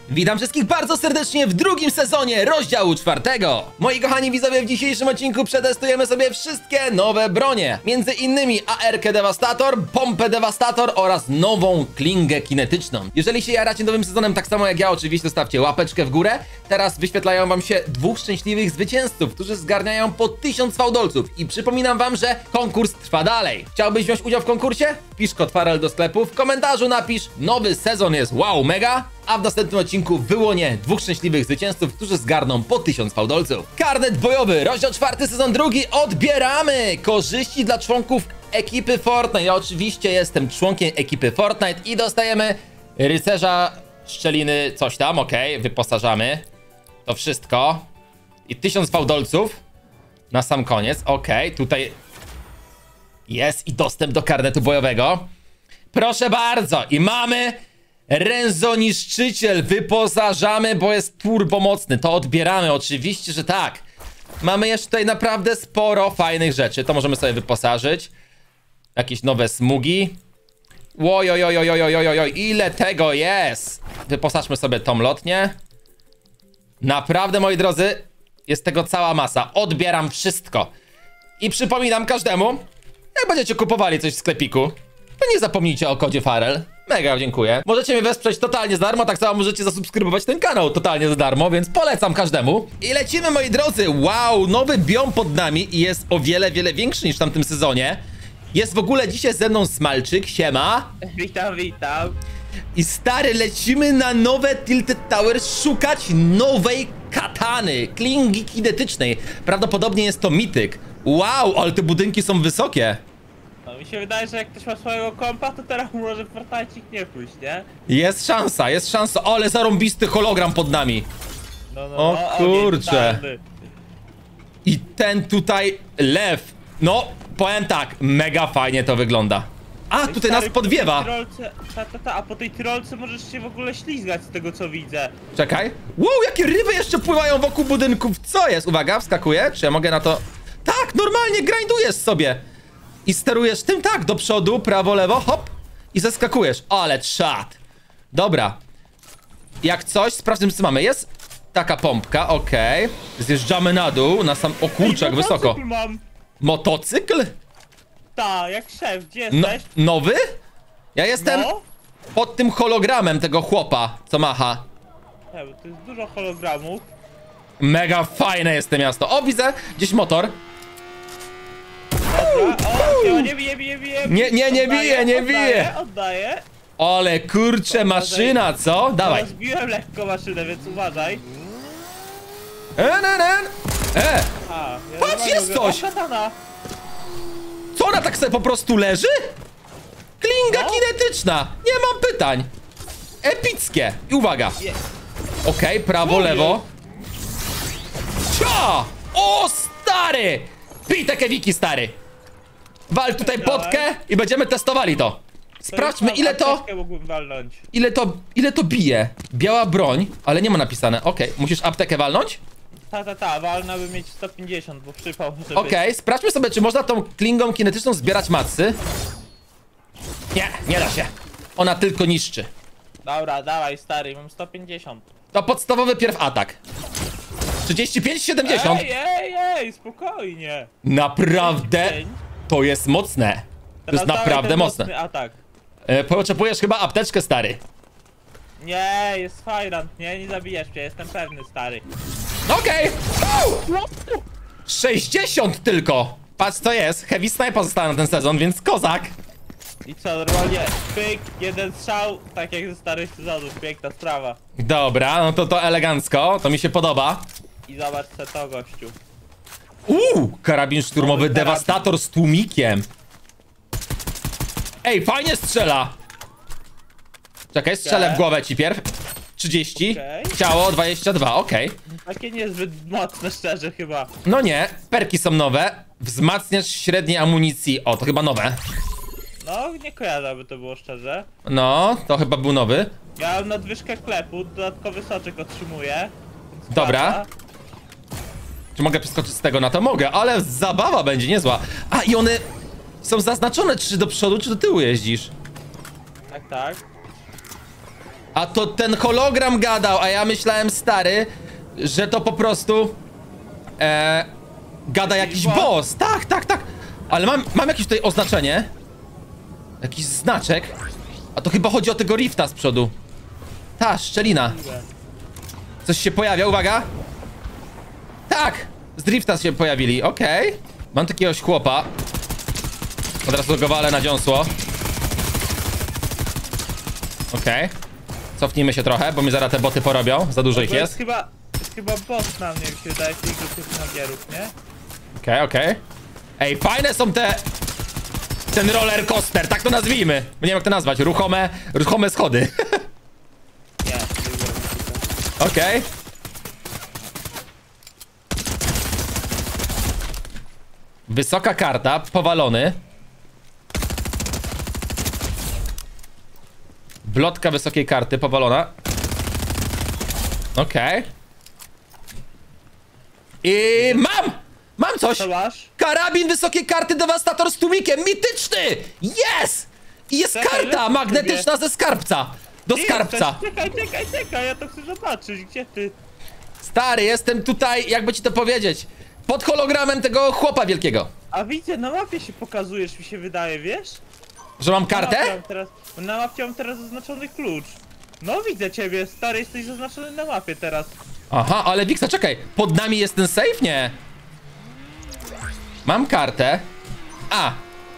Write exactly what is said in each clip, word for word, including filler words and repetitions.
Witam wszystkich bardzo serdecznie w drugim sezonie rozdziału czwartego. Moi kochani widzowie, w dzisiejszym odcinku przetestujemy sobie wszystkie nowe bronie. Między innymi A R-kę Devastator, pompę Devastator oraz nową klingę kinetyczną. Jeżeli się jaracie nowym sezonem tak samo jak ja, oczywiście zostawcie łapeczkę w górę. Teraz wyświetlają wam się dwóch szczęśliwych zwycięzców, którzy zgarniają po tysiąc fałdolców. I przypominam wam, że konkurs trwa dalej. Chciałbyś wziąć udział w konkursie? Wpisz kod Farel do sklepu, w komentarzu napisz nowy sezon jest wow mega, a w następnym odcinku wyłonię dwóch szczęśliwych zwycięzców, którzy zgarną po tysiąc fałdolców. Karnet bojowy, rozdział czwarty, sezon drugi, odbieramy! Korzyści dla członków ekipy Fortnite. Ja oczywiście jestem członkiem ekipy Fortnite i dostajemy rycerza szczeliny, coś tam, okej, okay, wyposażamy. To wszystko. I tysiąc fałdolców na sam koniec, okej, okay, tutaj jest i dostęp do karnetu bojowego. Proszę bardzo, i mamy Ręzoniszczyciel, wyposażamy, bo jest turbo mocny. To odbieramy, oczywiście, że tak. Mamy jeszcze tutaj naprawdę sporo fajnych rzeczy. To możemy sobie wyposażyć. Jakieś nowe smugi. Ojojojojojojojoj, ile tego jest. Wyposażmy sobie tą lotnię. Naprawdę, moi drodzy, jest tego cała masa. Odbieram wszystko. I przypominam każdemu, jak będziecie kupowali coś w sklepiku, to nie zapomnijcie o kodzie Farel. Mega dziękuję. Możecie mnie wesprzeć totalnie za darmo, tak samo możecie zasubskrybować ten kanał totalnie za darmo, więc polecam każdemu. I lecimy, moi drodzy. Wow, nowy biom pod nami i jest o wiele, wiele większy niż w tamtym sezonie. Jest w ogóle dzisiaj ze mną Smalczyk, siema. Witam, witam. I stary, lecimy na nowe Tilted Towers szukać nowej katany, klingi kinetycznej. Prawdopodobnie jest to mityk. Wow, ale te budynki są wysokie. No, mi się wydaje, że jak ktoś ma swojego kompa, to teraz może w Fortnite nie pójść, nie? Jest szansa, jest szansa. O, ale zarąbisty hologram pod nami. No, no, O no, kurczę. ogień, I ten tutaj lew. No, powiem tak, mega fajnie to wygląda. A, Ej, tutaj stary, nas podwiewa. po tej tyrolce, ta, ta, ta, a po tej tyrolce możesz się w ogóle ślizgać z tego, co widzę. Czekaj. Wow, jakie ryby jeszcze pływają wokół budynków. Co jest? Uwaga, wskakuję. Czy ja mogę na to... Tak, normalnie grindujesz sobie. I sterujesz tym tak, do przodu, prawo, lewo, hop. I zeskakujesz. Ale czad. Dobra. Jak coś, sprawdźmy, co mamy. Jest taka pompka, okej. Okay. Zjeżdżamy na dół, na sam... O kurczę, jak wysoko. Mam. Motocykl? Ta, jak szef, gdzie No, jesteś? nowy? Ja jestem No? pod tym hologramem tego chłopa, co macha. Nie, bo to jest dużo hologramów. Mega fajne jest to miasto. O, widzę, gdzieś motor. Dobra, o, nie, nie bije, bije, bije. Nie, nie, nie Oddaję, bije, nie oddaję, bije. Oddaję. Ale kurczę, maszyna, co? Dawaj. Rozbiłem lekko maszynę, więc uważaj. E, ne, ne. e. A, ja Patrz, normalnie jest mówię, coś! o, katana. Co, ona tak sobie po prostu leży? Klinga No. kinetyczna. Nie mam pytań. Epickie. I uwaga. Je- Okej, okay, prawo, Co lewo. Cia! O, stary! Pij te kewiki, stary. Wal tutaj Dawaj. potkę i będziemy testowali to. Sprawdźmy, To ile to... apteczkę mógłbym walnąć. Ile to... Ile to bije? Biała broń, ale nie ma napisane. Okej, okay. Musisz aptekę walnąć? Ta, ta, ta, walna by mieć sto pięćdziesiąt, bo przypał żeby... Okej, okay. Sprawdźmy sobie, czy można tą klingą kinetyczną zbierać matsy. Nie, nie da się. Ona tylko niszczy. Dobra, dawaj stary, mam sto pięćdziesiąt. To podstawowy pierw atak. trzydzieści pięć siedemdziesiąt. Ej, ej, ej, spokojnie. Naprawdę Dzień. to jest mocne. To Teraz jest dawaj naprawdę ten mocne. mocny atak. E, potrzebujesz chyba apteczkę, stary. Nie, jest fajrant, nie, nie zabijesz mnie, jestem pewny, stary. Okej. Okay. sześćdziesiąt tylko. Patrz co jest. Heavy sniper została na ten sezon, więc kozak. I co, normalnie, pyk, jeden strzał, tak jak ze starych sezonów, piękna sprawa. Dobra, no to to elegancko, to mi się podoba. I zobacz co to, gościu. Uuu, karabin szturmowy Nowy karabin. Devastator z tłumikiem. Ej, fajnie strzela. Czekaj, strzelę Okej. w głowę ci pierw. trzydzieści. Okej. Ciało dwadzieścia dwa, okej. Okay. Takie niezbyt mocne, szczerze chyba. No nie, perki są nowe. Wzmacniasz średniej amunicji. O, to chyba nowe. No, nie kojarzę, aby to było szczerze. No, to chyba był nowy. Ja mam nadwyżkę klepu, dodatkowy soczek otrzymuję. Dobra. Sprawdza. Czy mogę przeskoczyć z tego na to? Mogę, ale zabawa będzie niezła. A, i one są zaznaczone, czy do przodu, czy do tyłu jeździsz. Tak, tak. A to ten hologram gadał, a ja myślałem, stary, że to po prostu e, gada jakiś boss. Tak, tak, tak. Ale mam, mam jakieś tutaj oznaczenie. Jakiś znaczek. A to chyba chodzi o tego rifta z przodu. Ta, szczelina. Coś się pojawia, uwaga. Tak, z drifta się pojawili, okej. Okay. Mam takiegoś chłopa. Od razu go walę na dziąsło. Okej. Okay. Cofnijmy się trochę, bo mi zaraz te boty porobią. Za dużo ich To jest. jest chyba, jest chyba boss na mnie, mi się wydaje, w tej grupie snagierów, nie? Okej, okay, okej. Okay. Ej, fajne są te... Ten roller coaster, tak to nazwijmy. Nie wiem jak to nazwać, ruchome, ruchome schody. Nie, nie wiem. Okej. Okay. Wysoka karta, powalony. Blotka wysokiej karty, powalona. Okej. Okay. I mam! Mam coś! Co masz? Karabin wysokiej karty dewastator z tłumikiem, mityczny! Yes! I jest Czekaj, karta lecę magnetyczna sobie. ze skarbca. Do Ty skarbca. jesteś? Czekaj, czekaj, czekaj, ja to chcę zobaczyć, gdzie ty? Stary, jestem tutaj, jakby ci to powiedzieć, pod hologramem tego chłopa wielkiego. A widzę, na mapie się pokazujesz, mi się wydaje, wiesz? Że mam Na mapie kartę? mam teraz, na mapie mam teraz zaznaczony klucz. No widzę ciebie, stary, jesteś zaznaczony na mapie teraz. Aha, ale Wiksa, czekaj, pod nami jest ten safe? Nie. Mam kartę. A.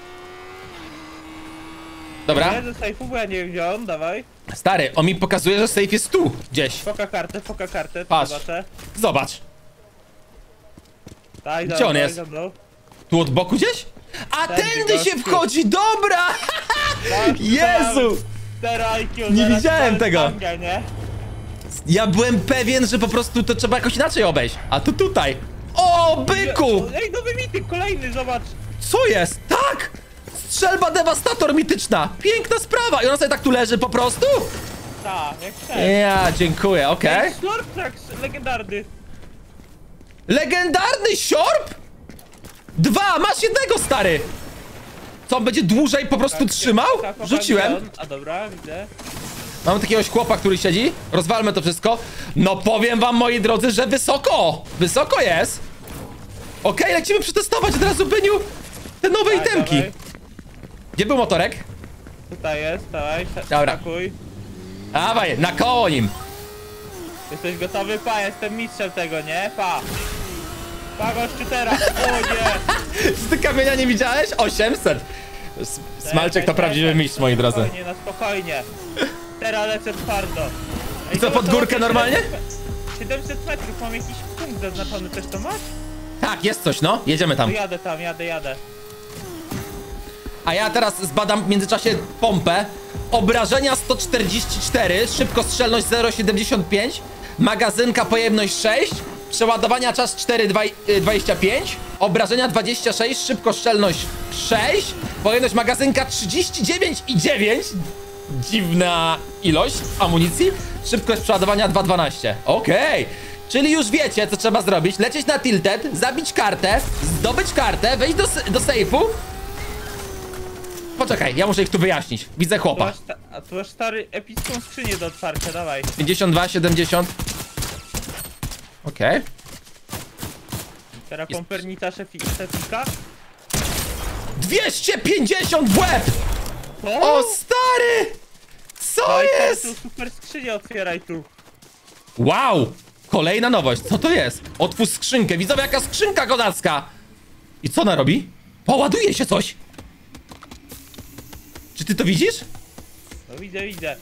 Dobra. Nie, ze sejfu, bo ja nie wiem gdzie on, dawaj. Stary, on mi pokazuje, że safe jest tu, gdzieś. Foka kartę, foka kartę, Patrz. zobaczę. Zobacz. Daj, Gdzie dawaj, on dawaj jest? za mną. Tu od boku gdzieś? A Tędy, tędy się gościu. wchodzi, dobra! Tak, Jezu! Zero I Q, Nie zaraz widziałem ci tego. ściągę, nie? Ja byłem pewien, że po prostu to trzeba jakoś inaczej obejść. A tu tutaj. O, byku! Ej, nowy mityk, kolejny, zobacz. Co jest? Tak! Strzelba dewastator mityczna! Piękna sprawa! I ona sobie tak tu leży po prostu? Tak, jak szef. Ja, dziękuję, okej. Ej, Slurp Tracks, legendarny. Legendarny siorb? Dwa, masz jednego, stary! Co, on będzie dłużej po prostu trzymał? Tak, tak, Rzuciłem. on- A dobra, widzę. Mamy takiegoś chłopa, który siedzi. Rozwalmy to wszystko. No powiem wam, moi drodzy, że wysoko! Wysoko jest! Okej, lecimy przetestować od razu, Byniu, te nowe Daj, itemki. dawaj. Gdzie był motorek? Tutaj jest, dawaj, sta- Dobra. skakuj. Dawaj, na koło nim. Jesteś gotowy? Pa, jestem mistrzem tego, nie? Pa. Pa, gościu teraz. O nie. Z ty kamienia nie widziałeś? osiemset. S- Smalczek to prawdziwy mistrz, moi drodzy. Spokojnie, na spokojnie. Teraz lecę twardo. Ej, I co, to- pod to górkę macie normalnie? siedemset metrów, mam jakiś punkt zaznaczony, też to masz? Tak, jest coś, no. Jedziemy To tam. jadę tam, jadę, jadę. A ja teraz zbadam w międzyczasie pompę. Obrażenia sto czterdzieści cztery, szybkostrzelność zero przecinek siedemdziesiąt pięć, magazynka pojemność sześć, przeładowania czas cztery przecinek dwadzieścia pięć, obrażenia dwadzieścia sześć, szybkostrzelność sześć, pojemność magazynka trzydzieści dziewięć i dziewięć. Dziwna ilość amunicji. Szybkość przeładowania dwa przecinek dwanaście. Okej. Czyli już wiecie, co trzeba zrobić. Lecieć na tilted, zabić kartę, zdobyć kartę, wejść do, s- do sejfu. Poczekaj, ja muszę ich tu wyjaśnić. Widzę Tu chłopa. masz sta- a tu masz stary epicką skrzynię do otwarcia, dawaj. pięćdziesiąt dwa, siedemdziesiąt. Okej. Teraz Jest- pompernica szefi szefika. dwieście pięćdziesiąt w łeb! O, O, stary! Co dawaj, stary, jest? tu super skrzynię otwieraj tu. Wow! Kolejna nowość. Co to jest? Otwórz skrzynkę. Widzowie, jaka skrzynka godacka! I co ona robi? Poładuje się coś! Czy ty to widzisz? No widzę, widzę.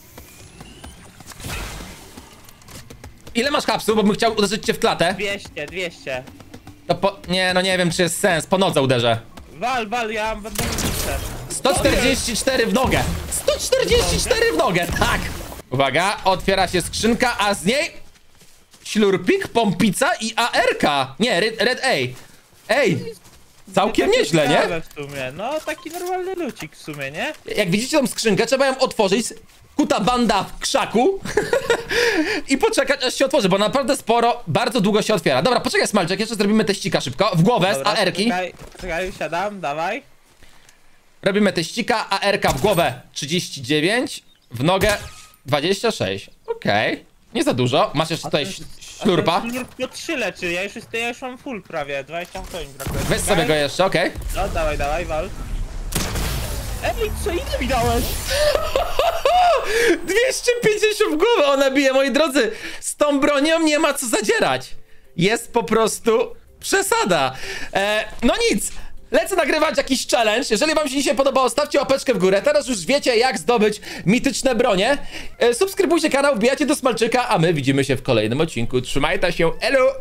Ile masz hapsu, bo bym chciał uderzyć cię w klatę? dwieście, dwieście. To po... Nie, no nie wiem, czy jest sens. Po nodze uderzę. Wal, wal, ja mam będę mistrzem. sto czterdzieści cztery w nogę. sto czterdzieści cztery w nogę, tak. Uwaga, otwiera się skrzynka, a z niej ślurpik, pompica i A R K. Nie, Red, red A. Ej, całkiem Takie nieźle, nie? ciekawe w sumie. No taki normalny lucik w sumie, nie? Jak widzicie tą skrzynkę, trzeba ją otworzyć. Kuta banda w krzaku i poczekać, aż się otworzy, bo naprawdę sporo, bardzo długo się otwiera. Dobra, poczekaj, Smalczek, jeszcze zrobimy teścika szybko. W głowę Dobra, z A R ki. Czekaj, czekaj, siadam, dawaj. Robimy teścika, A R K w głowę trzydzieści dziewięć, w nogę dwadzieścia sześć. Okej. Okay. Nie za dużo. Masz jeszcze tutaj ślurpa. Ślurp po trzy leczy, ja już, jest, ja już mam full prawie, dwadzieścia osiem brakuje. Weź sobie go jeszcze, okej. Okay. No dawaj, dawaj, wal. Ej, co ile mi dałeś? dwieście pięćdziesiąt w głowę ona bije, moi drodzy. Z tą bronią nie ma co zadzierać. Jest po prostu przesada. E, no nic. Lecę nagrywać jakiś challenge. Jeżeli wam się dzisiaj podobało, stawcie łapeczkę w górę. Teraz już wiecie, jak zdobyć mityczne bronie. E, subskrybujcie kanał, wbijacie do smalczyka, a my widzimy się w kolejnym odcinku. Trzymajcie się, elu!